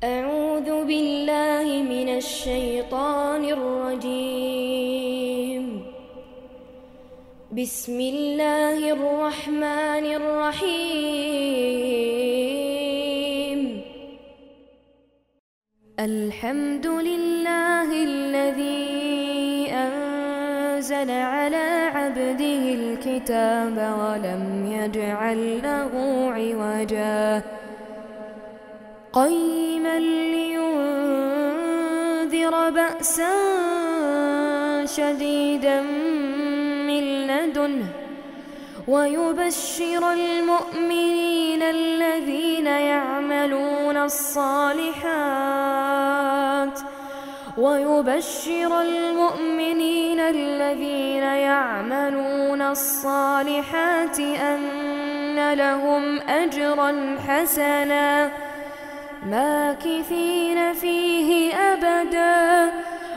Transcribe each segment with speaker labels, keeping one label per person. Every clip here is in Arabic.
Speaker 1: أعوذ بالله من الشيطان الرجيم. بسم الله الرحمن الرحيم. الحمد لله الذي أنزل على عبده الكتاب ولم يجعل له عوجا قيما لينذر بأسا شديدا من لدنه ويبشر المؤمنين الذين يعملون الصالحات أن لهم أجرا حسنا ماكثين فيه أبدا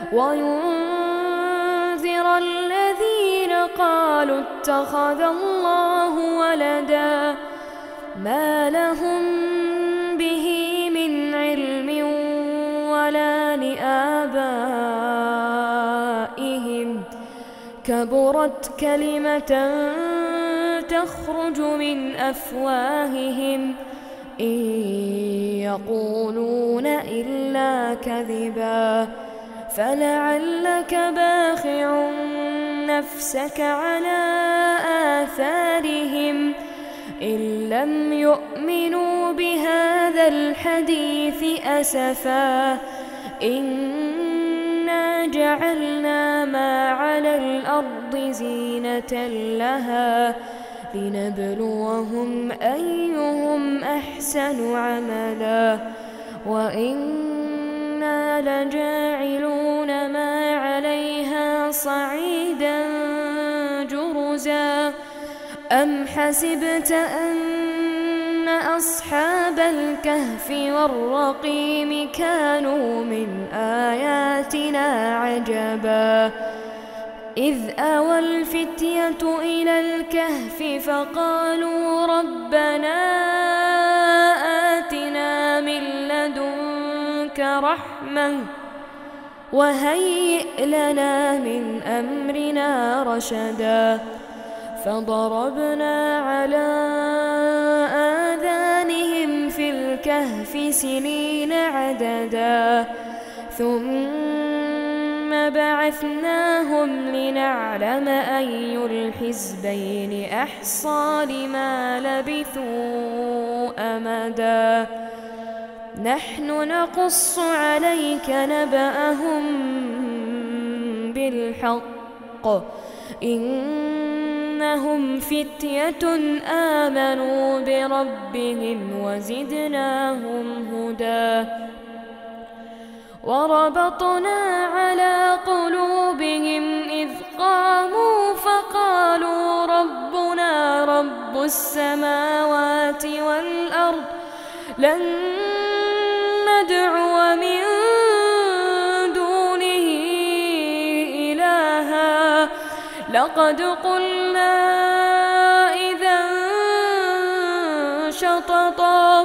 Speaker 1: وينذر الذين قالوا اتخذ الله ولدا ما لهم به من علم ولا لآبائهم كبرت كلمة تخرج من أفواههم إن يقولون إلا كذبا فلعلك باخع نفسك على آثارهم إن لم يؤمنوا بهذا الحديث أسفا إنا جعلنا ما على الأرض زينة لها لنبلوهم أيهم أحسن عملا وإنا لجاعلون ما عليها صعيدا جرزا أم حسبت أن أصحاب الكهف والرقيم كانوا من آياتنا عجبا إذ أوى الفتية إلى الكهف فقالوا ربنا آتنا من لدنك رحمة وهيئ لنا من أمرنا رشدا فضربنا على آذانهم في الكهف سنين عددا ثم بعثناهم لنعلم أي الحزبين أحصى لما لبثوا أمدا نحن نقص عليك نبأهم بالحق إنهم فتية آمنوا بربهم وزدناهم هدى وربطنا على قلوبهم إذ قاموا فقالوا ربنا رب السماوات والأرض لن ندعو من دونه إلها لقد قلنا إذا شططا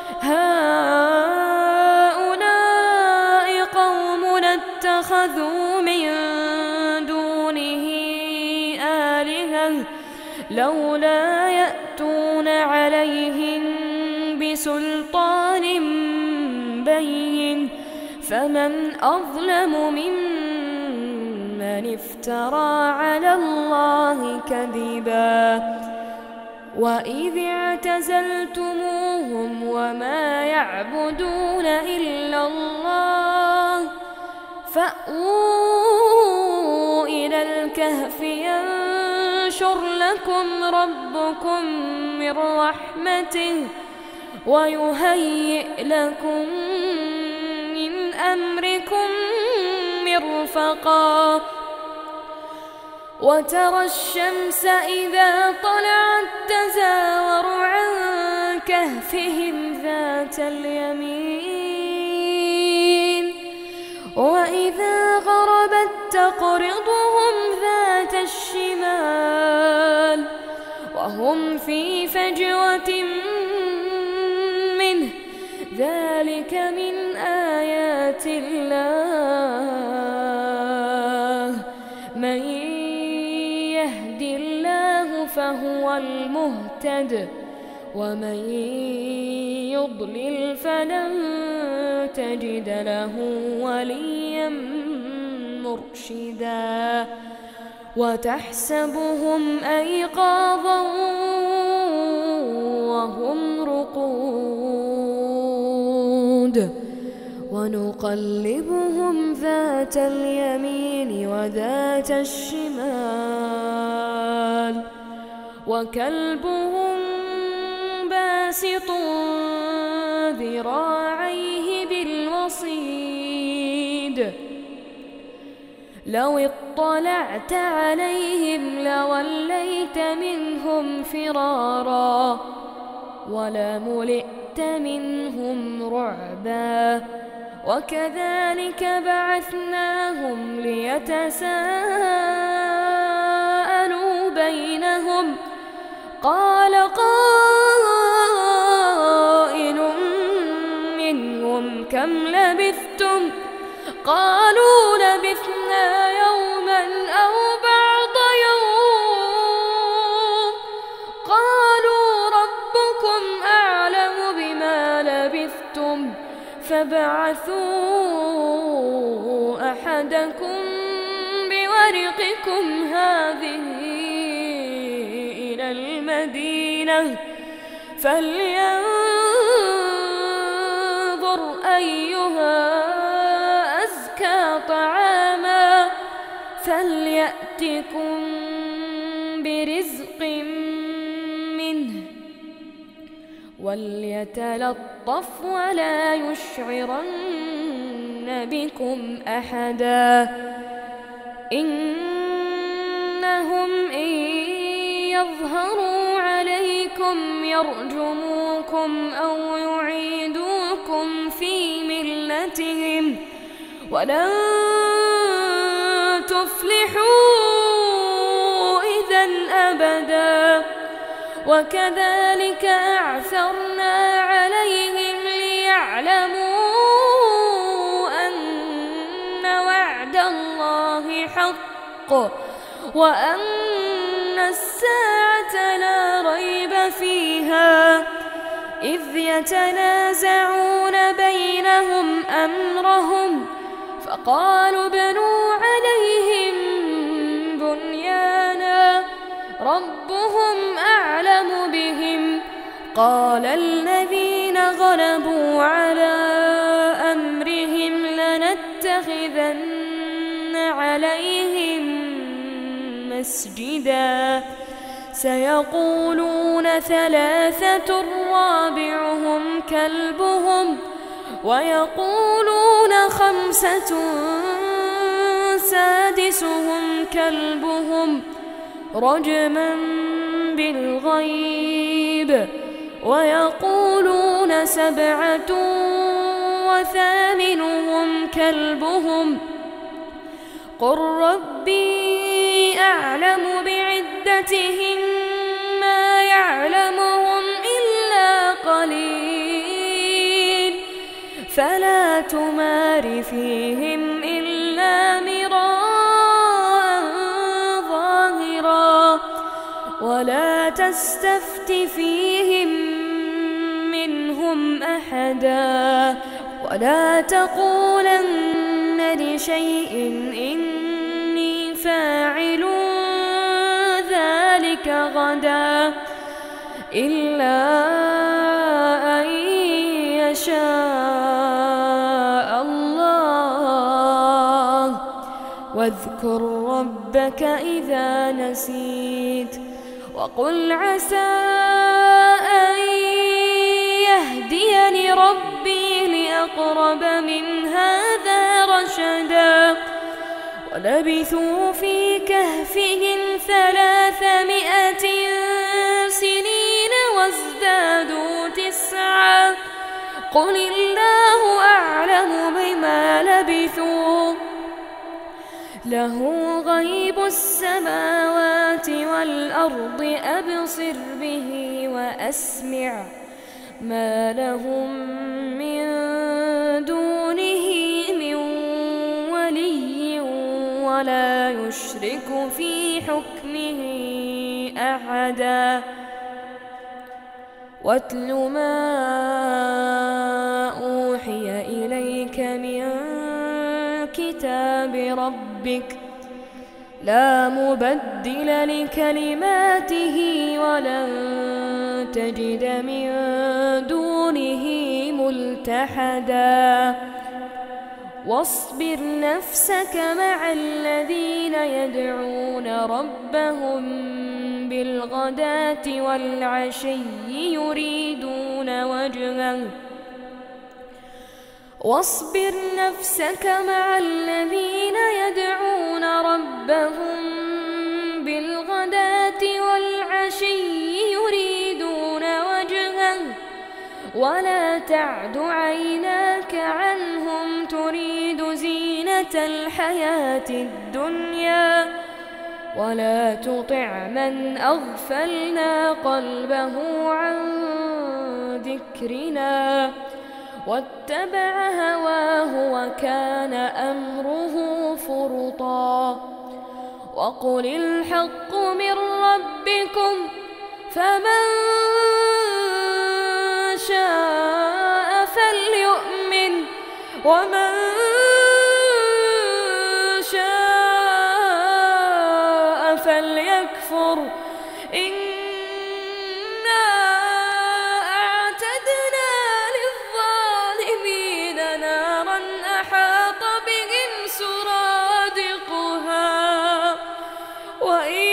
Speaker 1: هؤلاء قومنا اتخذوا من دونه آلهة لولا يأتون عليهم بسلطان بين فمن أظلم ممن افترى على الله كذبا وإذ اعتزلتموهم وما يعبدون إلا الله فأووا إلى الكهف ينشر لكم ربكم من رحمته ويهيئ لكم من أمركم مرفقا وترى الشمس إذا طلعت تزاور عن كهفهم ذات اليمين وإذا غربت تقرضهم ذات الشمال وهم في فجوة منه ذلك من آيات الله من يهد الله فهو المهتد ومن يضلل فلن تجد له وليا مرشدا وتحسبهم أيقاظا وهم رقود ونقلبهم ذات اليمين وذات الشمال وكلبهم باسط ذراعيه بالوصيد لو اطلعت عليهم لوليت منهم فرارا ولملئت منهم رعبا وكذلك بعثناهم ليتساءلوا بينهم قال قائل منهم كم لبثتم قالوا لبثنا يوما أو بعض يوم قالوا ربكم أعلم بما لبثتم فابعثوا أحدكم بورقكم هذه إلى المدينة فلينظر أيها أزكى طعاما فليأتكم برزق منه وليتلطف ولا يشعرن بكم أحدا إنهم إن يظهروا عليكم يرجموكم أو يعيدوكم في ملتهم ولن تفلحوا إذا أبدا وكذلك أعثرنا عليهم ليعلموا أن وعد الله حق وأن الساعة لا ريب فيها إذ يتنازعون بينهم أمرهم فقالوا ابنوا عليهم بنيانا ربهم أعلم بهم قال الذين غلبوا على أمرهم لنتخذن عليهم مسجدا سيقولون ثلاثة رابعهم كلبهم ويقولون خمسة سادسهم كلبهم رجما بالغيب ويقولون سبعة وثامنهم كلبهم قل ربي أعلم بعدتهم ما يعلمهم إلا قليل فلا تمار فيهم إلا مراء ظاهرا ولا تستفت فيهم منهم أحدا ولا تقولن لشيء إني فاعل ذلك غدا إلا أن يشاء الله واذكر ربك إذا نسيت وقل عسى أن يهديني ربي لأقرب من هذا رشدا ولبثوا في كهفهم 300 سنين وازدادوا 9 قل الله أعلم بما لبثوا له غيب السماوات والأرض أبصر به وأسمع ما لهم من دونه ولا يشرك في حكمه أحدا واتل ما أوحي إليك من كتاب ربك لا مبدل لكلماته ولن تجد من دونه ملتحدا واصبر نفسك مع الذين يدعون ربهم بالغداة والعشي يريدون وجهه واصبر نفسك مع الذين يدعون ربهم بالغداة والعشي يريدون وجهه ولا تعد عيناك عنهم تريد زينة الحياة الدنيا ولا تطع من أغفلنا قلبه عن ذكرنا واتبع هواه وكان أمره فرطا وقل الحق من ربكم فمن شاء فليؤمن ومن شاء فليكفر إنا أعتدنا للظالمين نارا أحاط بهم سرادقها وإن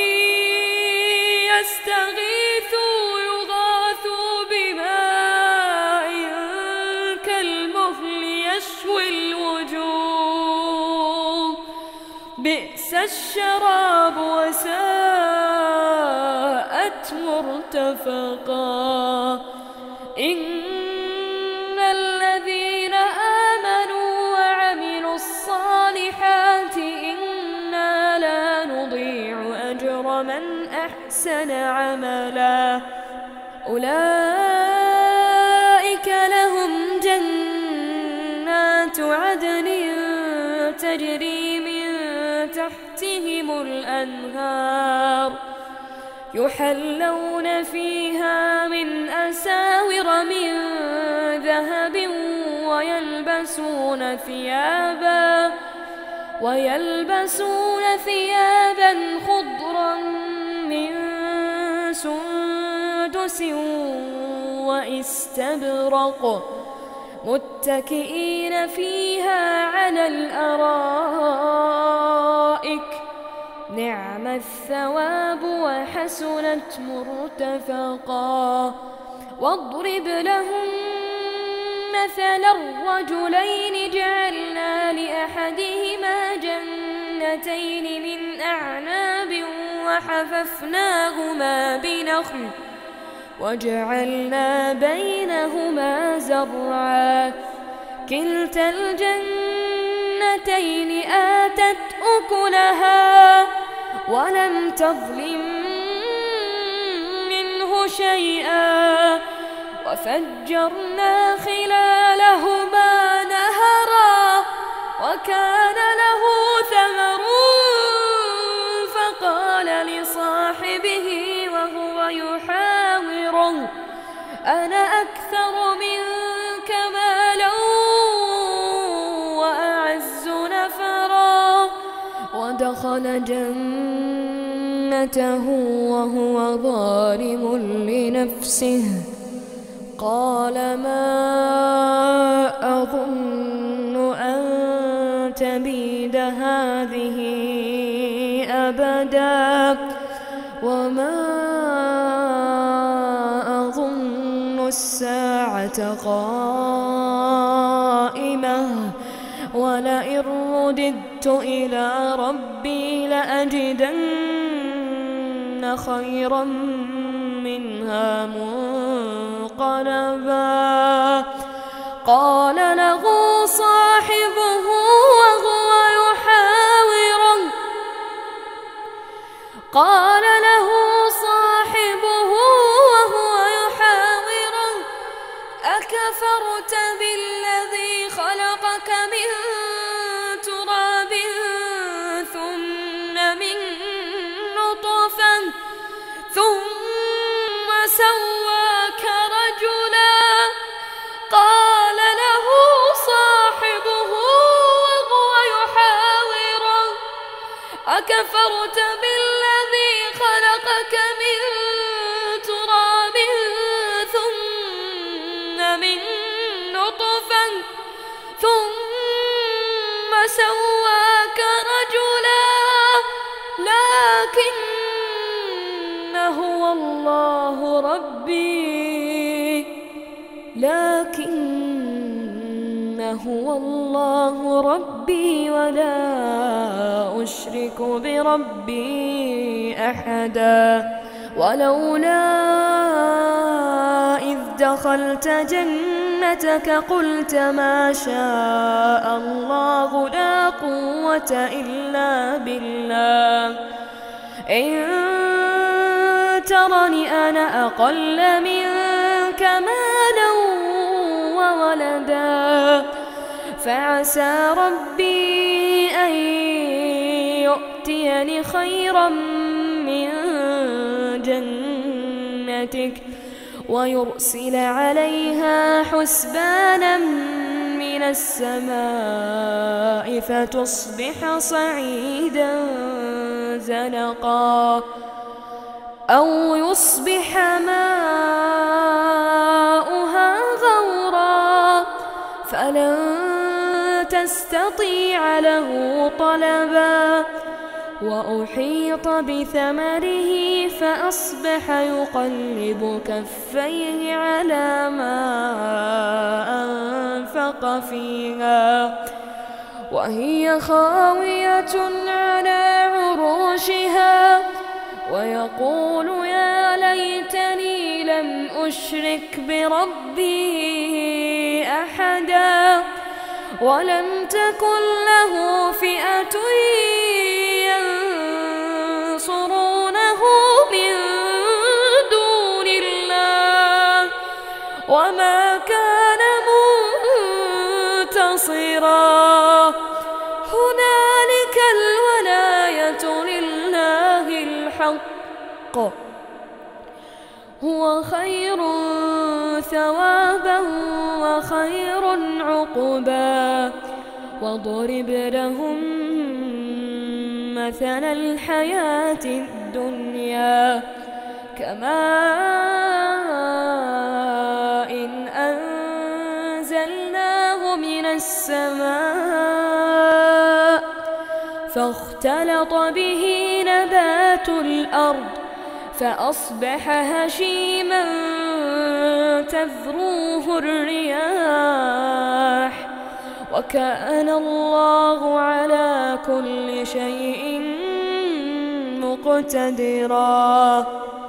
Speaker 1: يستغيثوا يغاثوا بماء كالمهل يشوي الوجوه بئس الشراب وساءت مرتفقا إن الذين آمنوا وعملوا الصالحات إنا لا نضيع أجر من أحسن عملا أولئك لهم جنات عدن تجري من تحتهم الأنهار يحلون فيها من أساور من ذهب ويلبسون ثيابا خضرا من سندس واستبرق متكئين فيها على الأرائك نعم الثواب وحسنت مرتفقا واضرب لهم مثلا الرجلين جعلنا لأحدهما جنتين من أعناب وحففناهما بنخل وجعلنا بينهما زرعا كلتا الجنتين آتت أكلها ولم تظلم منه شيئا وفجرنا خلالهما نهرا وكان له ثمر فقال لصاحبه وهو يحاوره أنا أكثر منك مالا وأعز نفرا ودخل جنته وهو ظالم لنفسه قال ما أظن أن تبيد هذه أبدا وما أظن الساعة قائمة ولئن رددت إلى ربي لأجدن خيرا منها منقلبا قال له صاحبه وهو يحاوره أكفرت بالذي خلقك من تراب ثم أكفرت بالذي خلقك من تراب ثم من نطفة ثم سواك رجلا لكن هو الله ربي ولا أشرك بربي أحدا ولولا إذ دخلت جنتك قلت ما شاء الله لا قوة إلا بالله إن ترني أنا أقل منك مالا وولدا فعسى ربي أن يؤتيني خيرا من جنتك ويرسل عليها حسبانا من السماء فتصبح صعيدا زلقا أو يصبح ماؤها غورا فلن تستطيع له طلبا وأحيط بثمره فأصبح يقلب كفيه على ما أنفق فيها وهي خاوية على عروشها ويقول يا ليتني لم أشرك بربي أحدا ولم تكن له فئة ينصرونه من دون الله وما كان منتصرا هنالك الولاية لله الحق هو خير ثوابا وخير عقبا واضرب لهم مثل الحياة الدنيا كماء إن أنزلناه من السماء فاختلط به نبات الأرض فأصبح هشيما تذروه الرياح وكان الله على كل شيء مقتدرا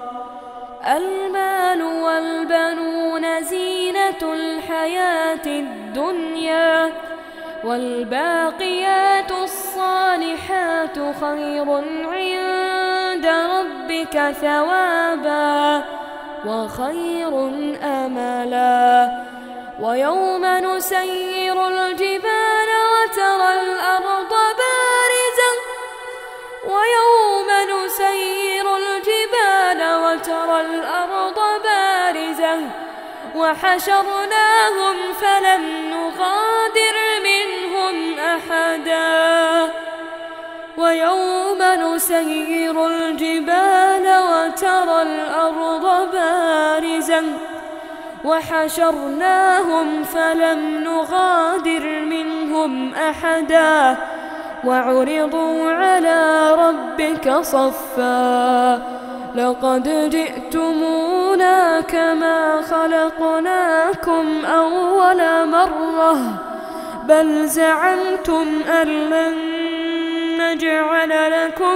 Speaker 1: المال والبنون زينة الحياة الدنيا والباقيات الصالحات خير عند ربك ثوابا وخير أملا ويوم نسير الجبال وترى الأرض بارزة وحشرناهم فلم نغادر منهم أحدا ويوم نسير الجبال وترى الأرض بارزة وحشرناهم فلم نغادر منهم أحدا وعرضوا على ربك صفا لقد جئتمونا كما خلقناكم أول مرة بل زعمتم أن لن نجعل لكم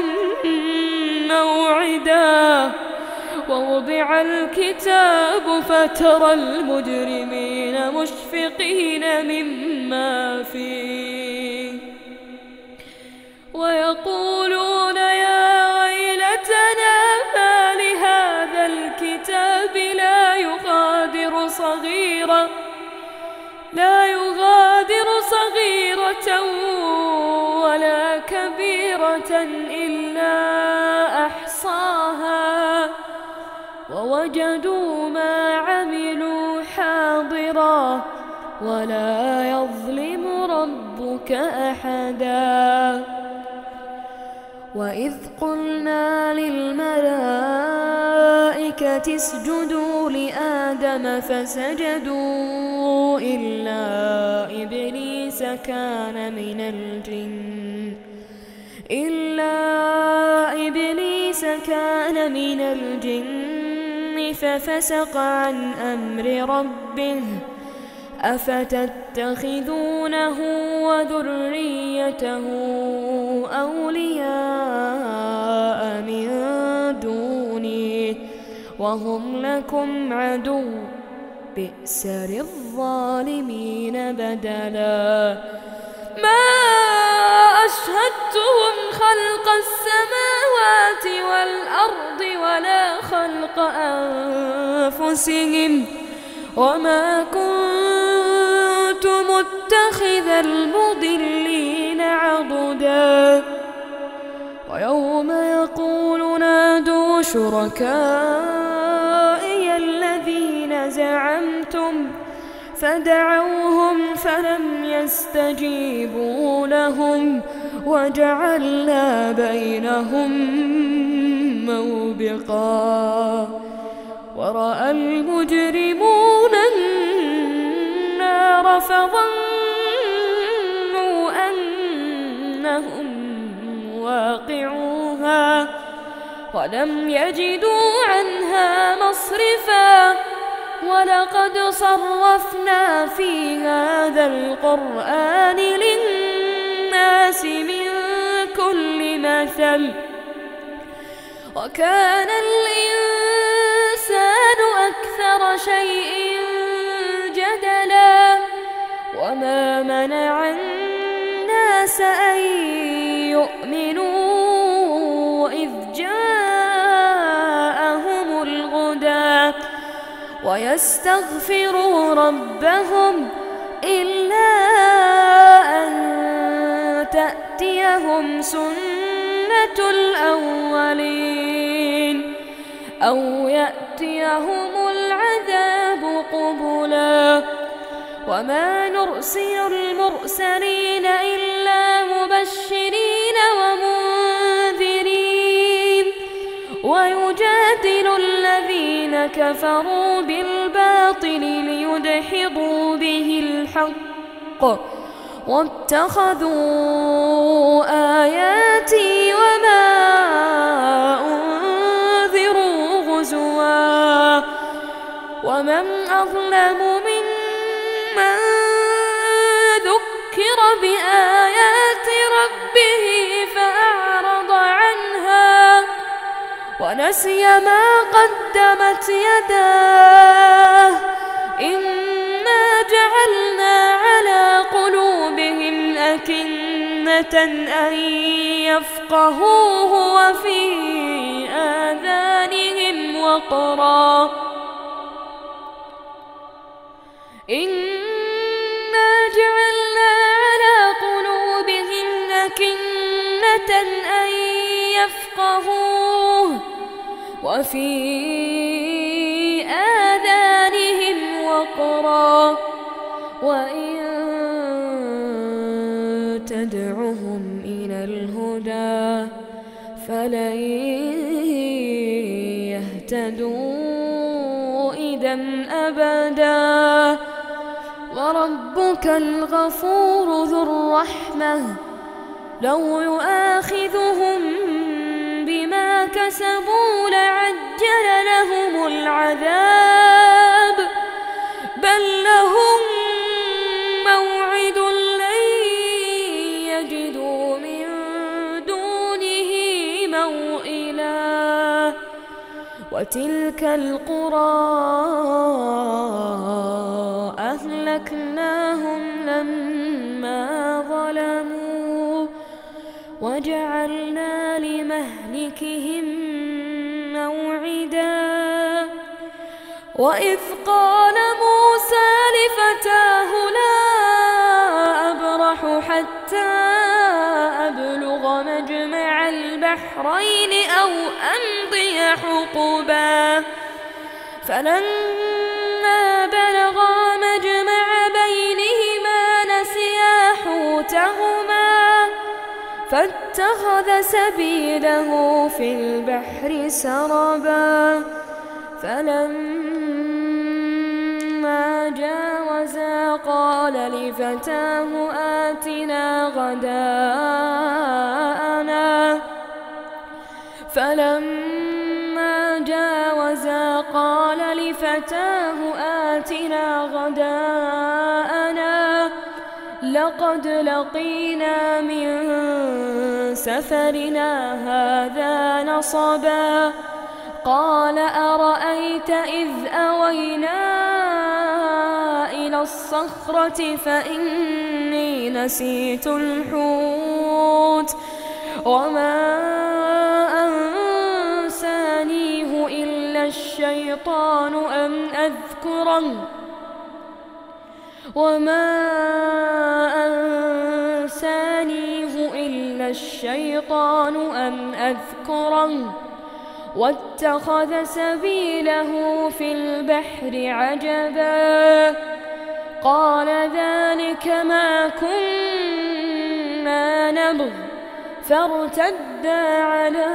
Speaker 1: موعدا ووضع الكتاب فترى المجرمين مشفقين مما فيه ويقولون يا ويلتنا ما لهذا الكتاب لا يغادر صغيرة ولا كبيرة إلا أحصاها ووجدوا ما عملوا حاضرا ولا يظلم ربك أحدا وإذ قلنا للملائكة اسجدوا لآدم فسجدوا إلا إبليس كان من الجن ففسق عن أمر ربه أفتتخذونه وذريته أولياء من دوني وهم لكم عدو بئس للظالمين بدلا ما أشهدتهم خلق السماوات والأرض ولا خلق أنفسهم وما كنت متخذ المضلين عضدا ويوم يقول نادوا شركائي الذين زعمتم فدعوهم فلم يستجيبوا لهم وجعلنا بينهم موبقا ورأى المجرمون النار فظنوا أنهم واقعوها ولم يجدوا عنها مصرفا ولقد صرفنا في هذا القرآن للناس من كل مثل وكان الإنسان أكثر شيء جدلا وما منع الناس أن يؤمنوا إذ جاءهم الهدى ويستغفروا ربهم إلا أن تأتيهم سنة الأولين أو يأتيهم العذاب قبلا وما نرسل المرسلين إلا مبشرين ومنذرين ويجادل الذين كفروا بالباطل ليدحضوا به الحق واتخذوا آياتي وما أنذروا هزوا ومن أظلم ممن ذكر بآيات ربه فأعرض عنها ونسي ما قدمت يداه إنا جعلنا على قلوبهم أكنة أن يفقهوه وفي آذانهم وقرا إنا جعلنا على قلوبهم أكنة أن يفقهوه وفي آذانهم وقرا وإن تدعهم إلى الهدى فلن يهتدوا إذا أبدا وربك الغفور ذو الرحمة لو يؤاخذهم بما كسبوا لعجل لهم العذاب بل لهم موعد لن يجدوا من دونه موئلا وتلك القرى أهلكناهم لما ظلموا وجعلنا لمهلكهم موعدا وإذ قال موسى لفتاه لا أبرح حتى أبلغ مجمع البحرين أو أمضي حقبا فلما بلغا مجمع بينهما نسيا حوتهما فاتخذ سبيله في البحر سربا فلما جاوزا قال لفتاه آتنا غداءنا لقد لقينا من سفرنا هذا نصبا قال أرأيت إذ أوينا إلى الصخرة فإني نسيت الحوت وما أنسانيه إلا الشيطان أن أذكره واتخذ سبيله في البحر عجبا قال ذلك ما كنا نبغ فارتدا على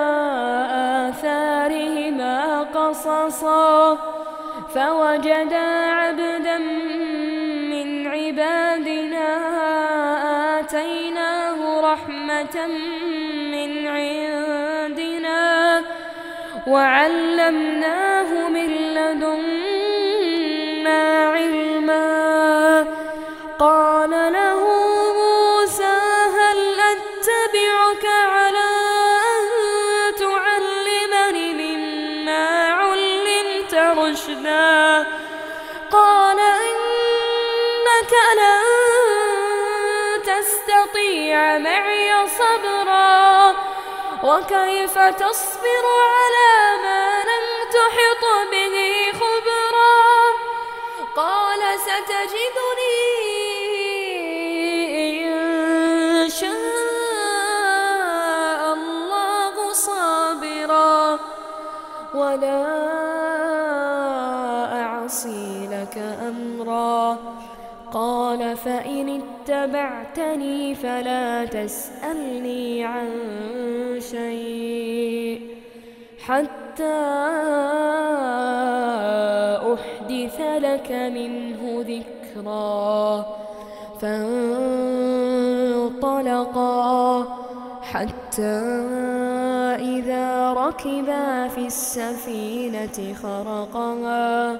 Speaker 1: آثارهما قصصا فوجدا عبدا من عبادنا آتيناه رحمة من عندنا وعلمناه من لدنا علما قال له موسى هل أتبعك على أن تعلمني مما علمت رشدا قال إنك لن تستطيع معي صبرا وكيف تصبر على ما لم تحط به خبرا قال ستجدني إن شاء الله صابرا ولا أعصي لك أمرا قال فإن اتبعتني فلا تسألني عن شيء حتى أحدث لك منه ذكرا فانطلقا حتى إذا ركبا في السفينة خرقها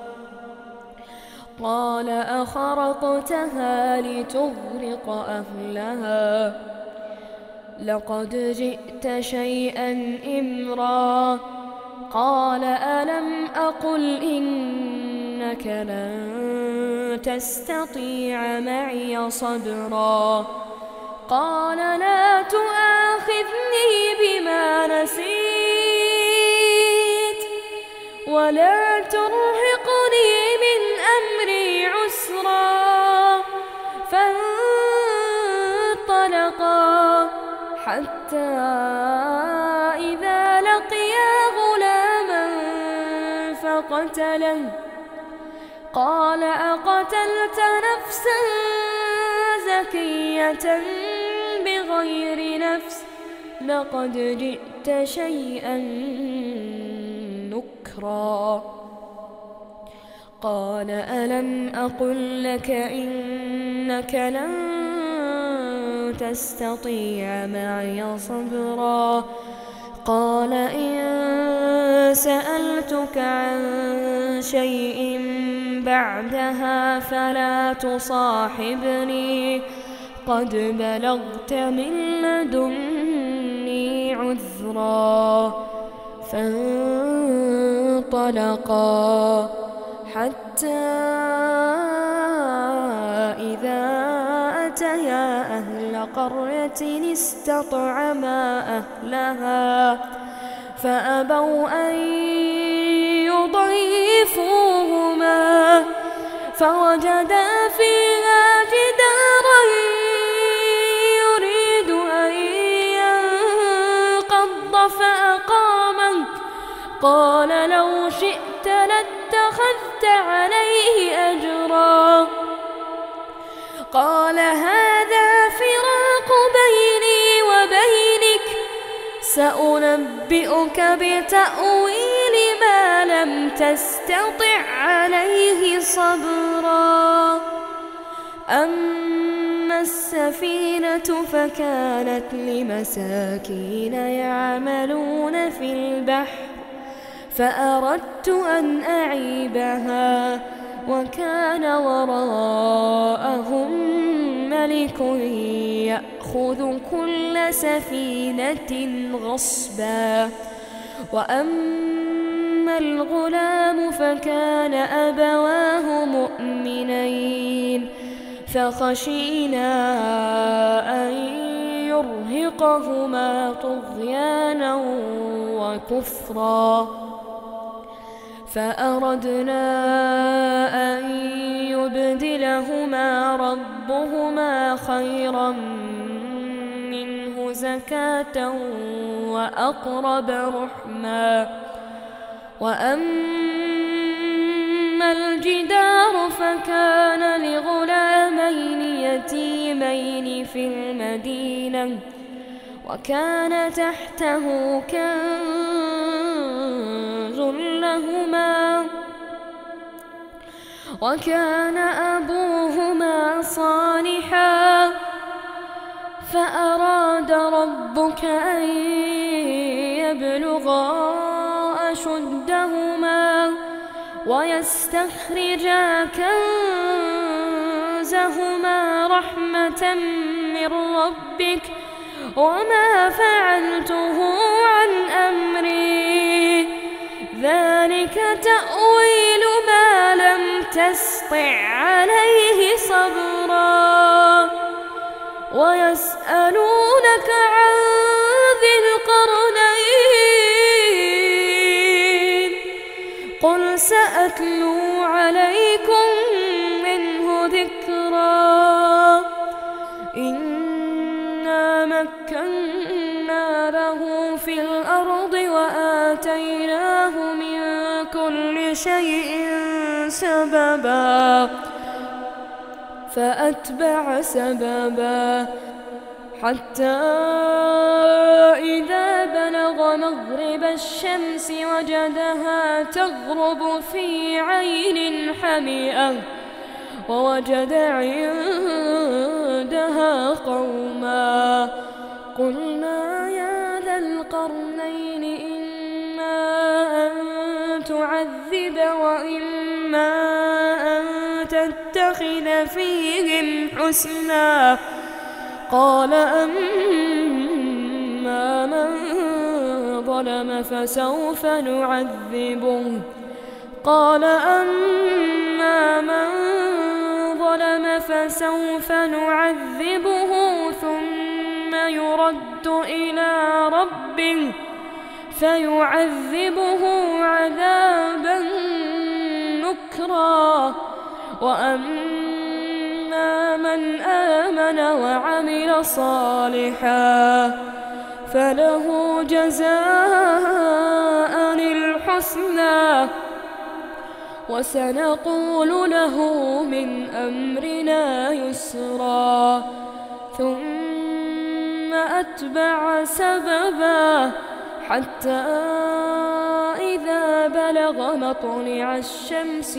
Speaker 1: قال أخرقتها لتغرق أهلها لقد جئت شيئا إمرا قال ألم أقل إنك لن تستطيع معي صبرا قال لا تؤاخذني بما نسيت ولا ترهقني من أمري عسرا فانطلقا حتى إذا لقيا غلاما فقتله قال أقتلت نفسا زكية بغير نفس لقد جئت شيئا نكرا قال ألم أقل لك إنك لن تستطيع معي صبرا قال إن سألتك عن شيء بعدها فلا تصاحبني قد بلغت من لدني عذرا فانطلقا حتى إذا أتيا أهل قرية استطعما أهلها فأبوا أن يضيفوهما فوجدا فيها جدارا يريد أن ينقض فأقامه قال لو شئت لاتخذت عليه أجرا قال هذا فراق بيني وبينك سأنبئك بتأويل ما لم تستطع عليه صبرا. أما السفينة فكانت لمساكين يعملون في البحر فأردت أن أعيبها وكان وراءهم ملك يأخذ كل سفينة غصبا. وأما الغلام فكان أبواه مؤمنين فخشينا أن يرهقهما طغيانا وكفرا فأردنا أن يبدلهما ربهما خيرا منه زكاة وأقرب رحما. وأما الجدار فكان لغلامين يتيمين في المدينة وكان تحته كنز لهما وكان أبوهما صالحا فأراد ربك أن يبلغا أشدهما ويستخرجا كنزهما رحمة من ربك وما فعلته عن أمري ذلك تأويل ما لم تسطع عليه صبرا. ويسألونك عن ذي القرنين قل سأتلو عليكم منه ذكرا. إنا مكنا له في الأرض وآتيناه من كل شيء سببا فأتبع سببا حتى إذا بلغ مغرب الشمس وجدها تغرب في عين حمئة ووجد عندها قوما قلنا يا ذا القرنين إما أن تعذب وإما أن تتخذ فيهم حسنا قال أما من ظلم فسوف نعذبه ثم يرد إلى ربه فيعذبه عذابا نكرا. وأما من آمن وعمل صالحا فله جزاء الحسنى وسنقول له من أمرنا يسرا. ثم أتبع سببا حتى إذا بلغ مطلع الشمس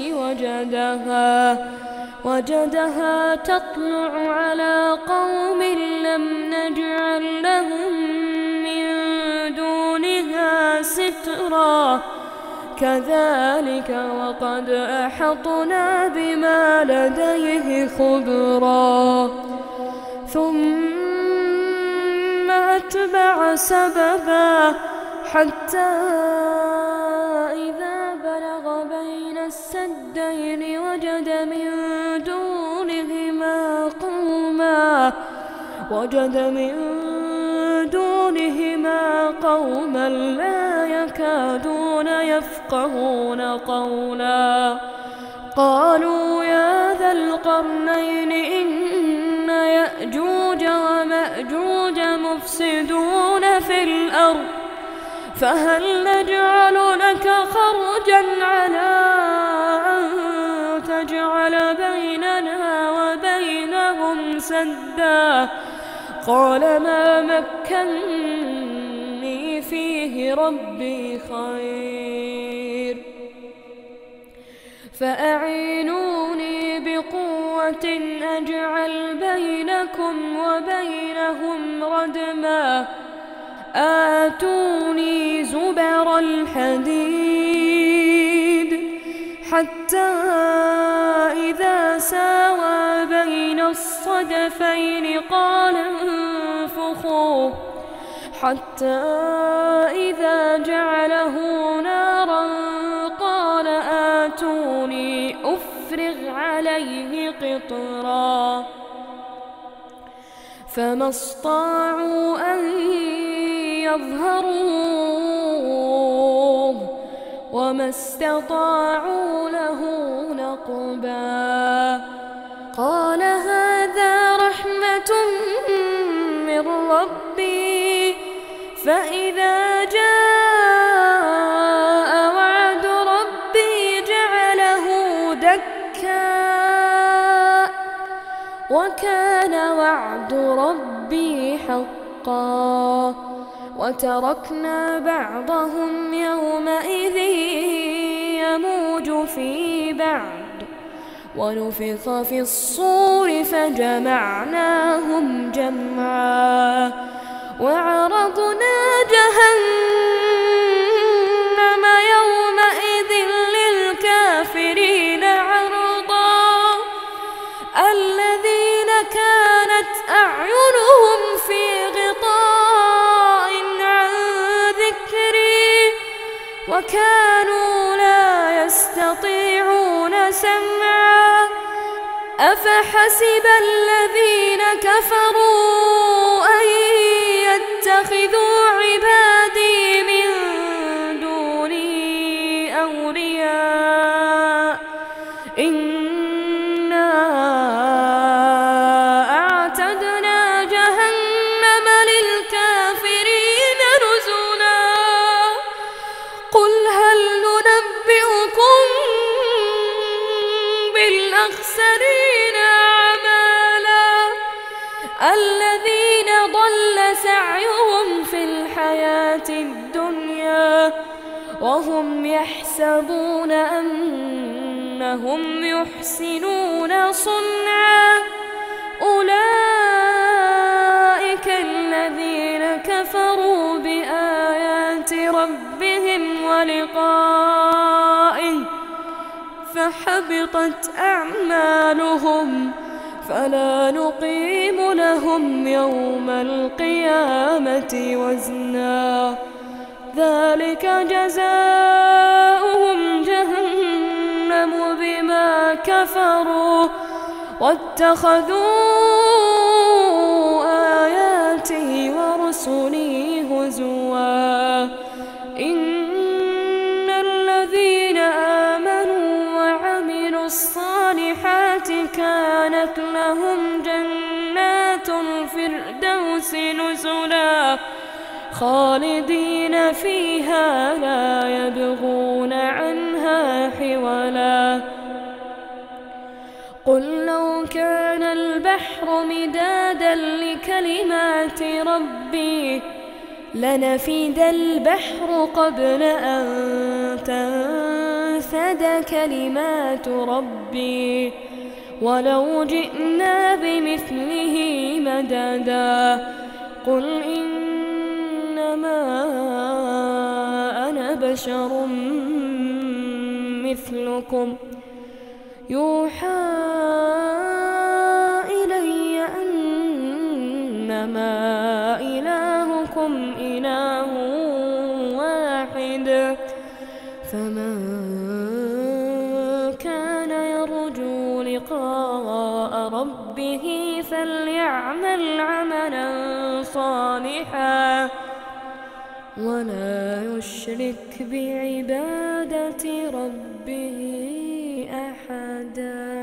Speaker 1: وجدها تطلع على قوم لم نجعل لهم من دونها سترا كذلك وقد أحطنا بما لديه خبرا. ثم أتبع سببا حتى إذا بلغ بين السدين وجد من دونهما قوما لا يكادون يفقهون قولا قالوا يا ذا القرنين إن يأجوج ومأجوج مفسدون في الأرض فهل نجعل لك خرجا على أن تجعل بيننا وبينهم سدا قال ما مكني فيه ربي خير، فأعينوني بقوة أجعل بينكم وبينهم ردما. آتوني زبر الحديد حتى إذا ساوى بين الصدفين قال انفخوا، حتى إذا جعله نارا قال آتوني أفرغ عليه قطرا. فما استطاعوا أن يظهروه وما استطاعوا له نقبا. قال هذا رحمة من ربي، فإذا جاء وعد ربي جعله دكا، وكان وعد ربي حقا. وتركنا بعضهم يومئذ يموج في بعض، ونفخ في الصور فجمعناهم جمعا. وعرضنا جهنم يومئذ للكافرين عرضا. الذين كانت أعينهم في غطاء عن ذكري وكانوا لا يستطيعون سمعا. أفحسب الذين كفروا أن يتخذوا عبادي من دوني أولياء؟ إنا أعتدنا جهنم للكافرين نزلا. قل هل ننبئكم بالأخسرين أعمالا؟ الذين ضل سعيهم في الحياة الدنيا وهم يحسبون أنهم يحسنون صنعا. أولئك الذين كفروا بآيات ربهم ولقائه فحبطت أعمالهم، فلا نقيم لهم يوم القيامة وزنا. ذلك جزاؤهم جهنم بما كفروا واتخذوا آياتي ورسلي هزوا. إن الذين آمنوا وعملوا الصالحات كانت لهم جنات الفردوس نزلا، خالدين فيها لا يبغون عنها حولا. قل لو كان البحر مدادا لكلمات ربي لنفد البحر قبل أن تنفد كلمات ربي ولو جئنا بمثله مددا. قل إنما أنا بشر مثلكم يوحى إلي أنما إلهكم إله واحد، فمن كان يرجو لقاء ربه فليعمل عملا صالحا ولا يشرك بعبادة ربه أحدا.